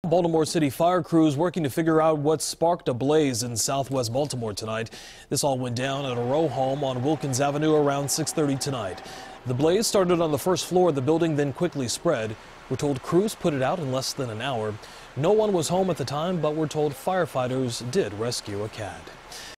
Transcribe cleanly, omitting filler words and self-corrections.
Baltimore City fire crews working to figure out what sparked a blaze in southwest Baltimore tonight. This all went down at a row home on Wilkins Avenue around 6:30 tonight. The blaze started on the first floor of the building, then quickly spread. We're told crews put it out in less than an hour. No one was home at the time, but we're told firefighters did rescue a cat.